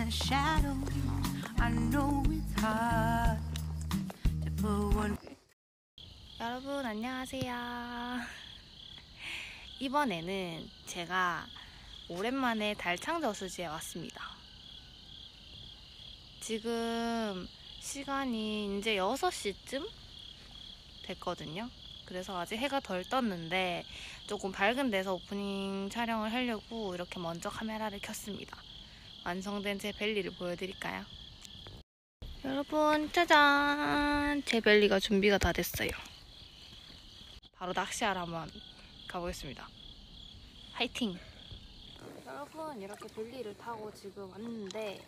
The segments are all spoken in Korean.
a shadow. I know it's hard to put one. 여러분 안녕하세요. 이번에는 제가 오랜만에 달창 저수지에 왔습니다. 지금 시간이 이제 6시쯤 됐거든요. 그래서 아직 해가 덜 떴는데 조금 밝은 데서 오프닝 촬영을 하려고 이렇게 먼저 카메라를 켰습니다. 완성된 제 벨리를 보여드릴까요? 여러분 짜잔! 제 벨리가 준비가 다 됐어요. 바로 낚시하러 한번 가보겠습니다. 화이팅! 여러분 이렇게 벨리를 타고 지금 왔는데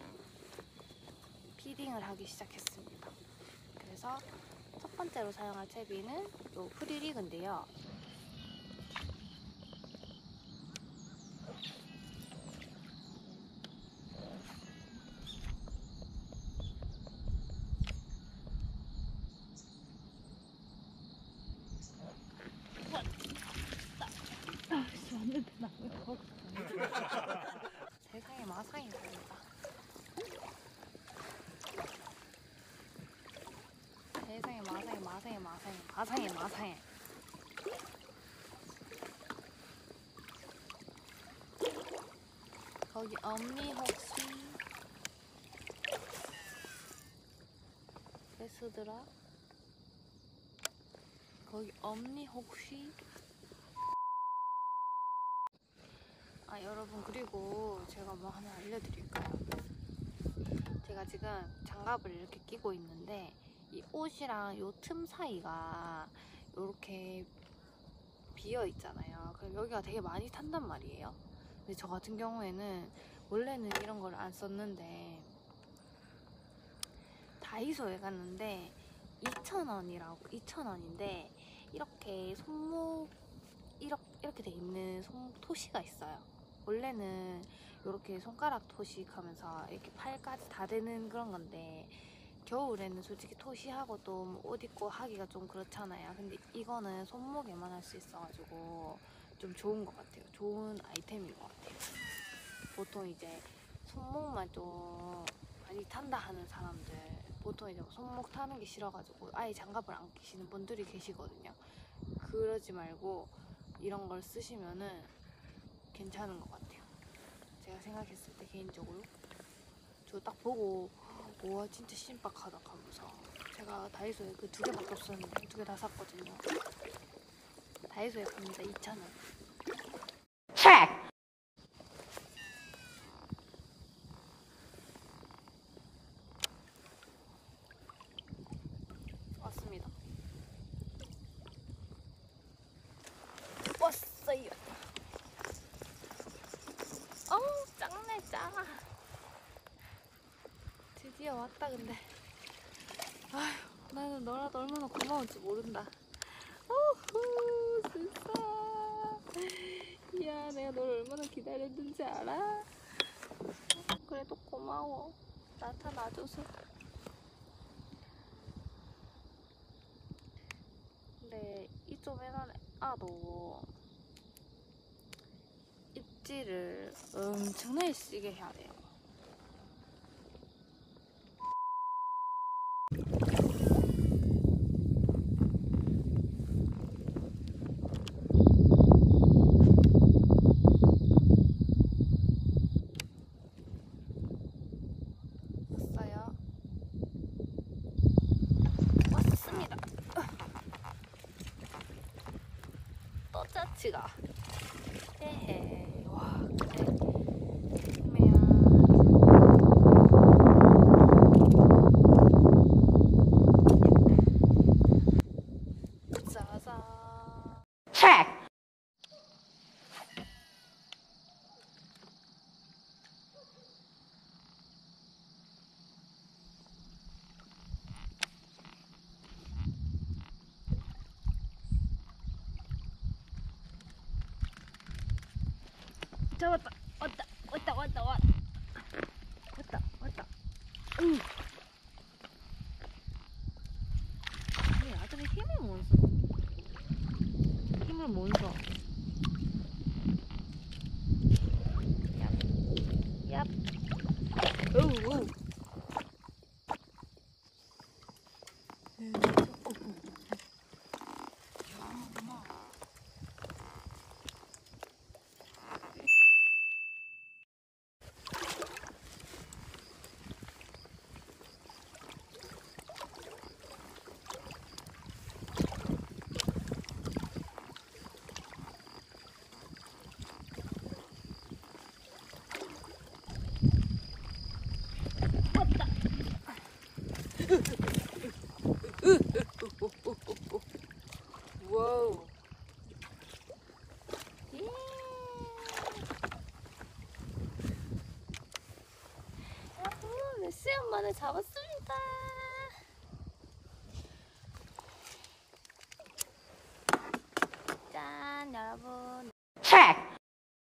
피딩을 하기 시작했습니다. 그래서 첫 번째로 사용할 채비는 요 프리리그인데요. 왔는데 나 왜 거기 세상에 마상이 걸린다. 세상에 마상에 거기 없니 혹시? 베스들아 거기 없니 혹시? 아 여러분 그리고 제가 뭐 하나 알려드릴까요? 제가 지금 장갑을 이렇게 끼고 있는데 이 옷이랑 요 틈 사이가 이렇게 비어 있잖아요. 그럼 여기가 되게 많이 탄단 말이에요. 근데 저 같은 경우에는 원래는 이런 걸 안 썼는데 다이소에 갔는데 2,000원인데 이렇게 손목 이렇게 돼 있는 토시가 있어요. 원래는 이렇게 손가락 토시하면서 이렇게 팔까지 다 되는 그런 건데 겨울에는 솔직히 토시하고 또 옷 입고 하기가 좀 그렇잖아요. 근데 이거는 손목에만 할 수 있어가지고 좀 좋은 것 같아요. 좋은 아이템인 것 같아요. 보통 이제 손목만 좀 많이 탄다 하는 사람들 보통 이제 손목 타는 게 싫어가지고 아예 장갑을 안 끼시는 분들이 계시거든요. 그러지 말고 이런 걸 쓰시면은 괜찮은 것 같아요. 제가 생각했을 때 개인적으로 저 딱 보고 와 진짜 신박하다 하면서 제가 다이소에 그 2개밖에 없었는데 2개 다 샀거든요. 다이소에 팝니다. 2,000원. 체크! 왔습니다. 왔어요. 어우 작네 작아. 드디어 왔다. 근데 아휴 나는 너라도 얼마나 고마운지 모른다. 어후 진짜 야 내가 널 얼마나 기다렸는지 알아? 그래도 고마워 나타나줘서. 근데 이 쪼매난 아도 입질을 엄청나게 세게 해야 돼요. 왔습니다. 또 짜치가 헤헤. 와 그래 그러면 짜잔 체크. 잡았다. 왔다. 아니 아들이 힘을 못 써. 얍. 만에 잡았습니다. 짠, 여러분. 트랙!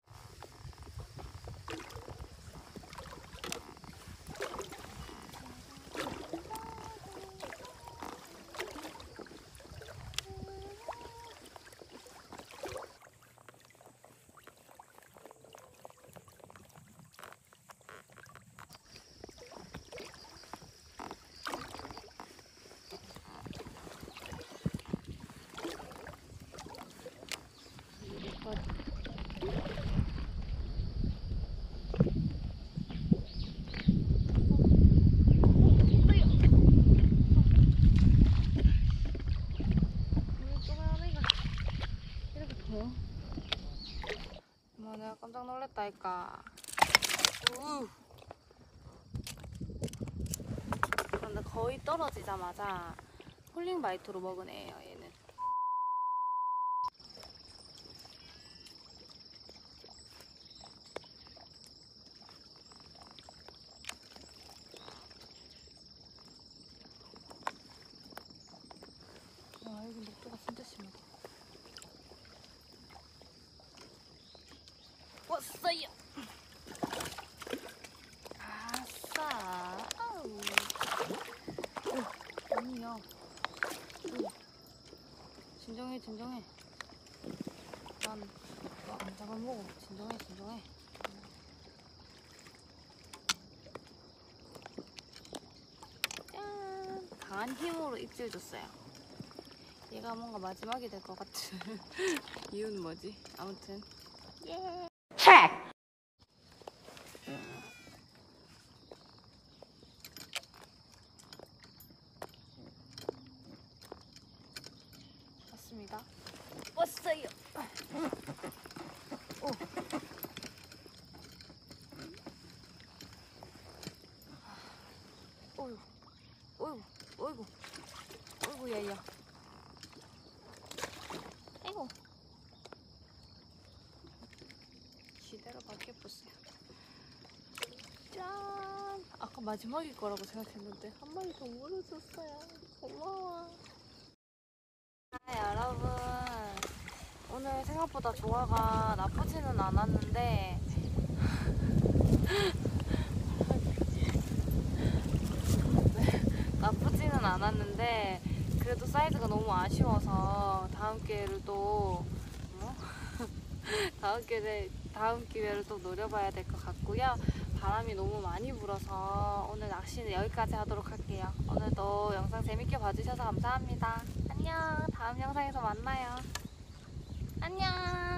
내가 깜짝 놀랐다니까. 근데 거의 떨어지자마자 폴링 바이트로 먹은 애예요, 얘는. 와, 여기 녹두가 진짜 심하다. 왔어요. 아싸. 아우. 아니야. 진정해, 진정해. 난 너 안 잡아먹어. 진정해, 진정해. 짠. 강한 힘으로 입질 줬어요. 얘가 뭔가 마지막이 될 것 같은 이유는 뭐지? 아무튼. 예. 트랙! 왔습니다. 왔어요. 오. 어이구, 어이구, 어이구, 어이구, 야야. 아이고. 지대로 바뀌었어요. 짠! 아까 마지막일 거라고 생각했는데 한 마리 더 물어줬어요. 고마워. 여러분, 오늘 생각보다 조화가 나쁘지는 않았는데 나쁘지는 않았는데 그래도 사이즈가 너무 아쉬워서 다음 기회를 또 다음 기회를 또 노려봐야 될 것 같고요. 바람이 너무 많이 불어서 오늘 낚시는 여기까지 하도록 할게요. 오늘도 영상 재밌게 봐주셔서 감사합니다. 안녕. 다음 영상에서 만나요. 안녕.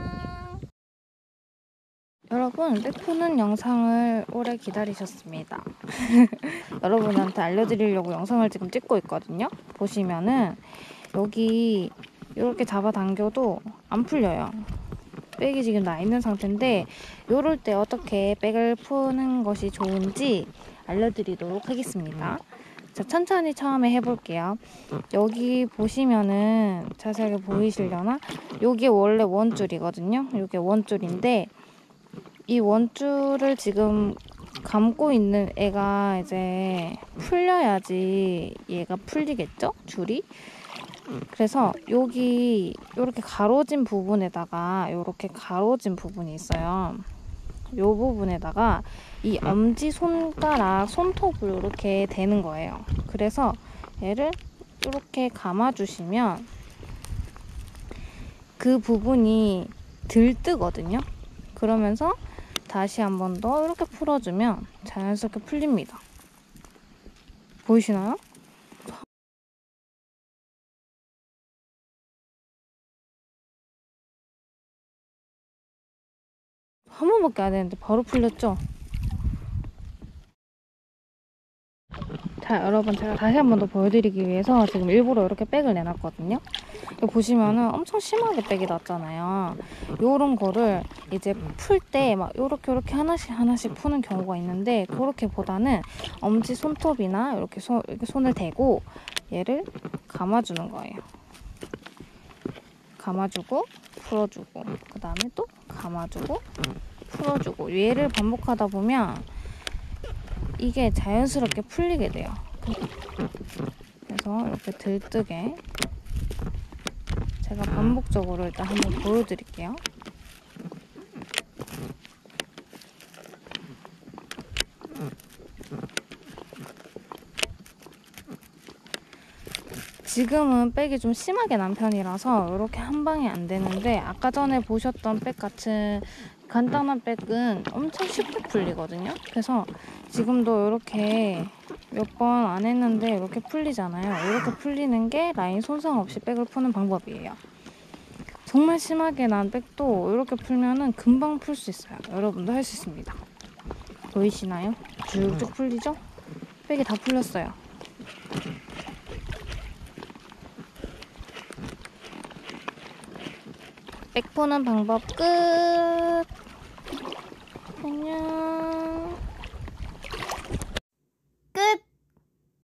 여러분, 빼푸는 영상을 오래 기다리셨습니다. 여러분한테 알려드리려고 영상을 지금 찍고 있거든요. 보시면은 여기 이렇게 잡아당겨도 안 풀려요. 백이 지금 나 있는 상태인데 요럴 때 어떻게 백을 푸는 것이 좋은지 알려드리도록 하겠습니다. 자, 천천히 처음에 해볼게요. 여기 보시면은 자세하게 보이시려나? 요게 원래 원줄이거든요. 요게 원줄인데 이 원줄을 지금 감고 있는 애가 이제 풀려야지 얘가 풀리겠죠? 줄이? 그래서 여기 이렇게 가로진 부분에다가 이렇게 가로진 부분이 있어요. 이 부분에다가 이 엄지 손가락 손톱을 이렇게 대는 거예요. 그래서 얘를 이렇게 감아주시면 그 부분이 들뜨거든요. 그러면서 다시 한 번 더 이렇게 풀어주면 자연스럽게 풀립니다. 보이시나요? 한 번밖에 안 했는데 바로 풀렸죠? 자, 여러분, 제가 다시 한 번 더 보여드리기 위해서 지금 일부러 이렇게 백을 내놨거든요. 여기 보시면은 엄청 심하게 백이 났잖아요. 요런 거를 이제 풀 때 막 요렇게 하나씩 푸는 경우가 있는데 그렇게보다는 엄지 손톱이나 이렇게 손을 대고 얘를 감아주는 거예요. 감아주고 풀어주고 그 다음에 또 감아주고 풀어주고 얘를 반복하다 보면 이게 자연스럽게 풀리게 돼요. 그래서 이렇게 들뜨게 제가 반복적으로 일단 한번 보여드릴게요. 지금은 백이 좀 심하게 난 편이라서 이렇게 한 방에 안 되는데, 아까 전에 보셨던 백 같은 간단한 백은 엄청 쉽게 풀리거든요. 그래서 지금도 이렇게 몇 번 안 했는데 이렇게 풀리잖아요. 이렇게 풀리는 게 라인 손상 없이 백을 푸는 방법이에요. 정말 심하게 난 백도 이렇게 풀면은 금방 풀 수 있어요. 여러분도 할 수 있습니다. 보이시나요? 쭉쭉 풀리죠? 백이 다 풀렸어요. 백 푸는 방법 끝. 안녕.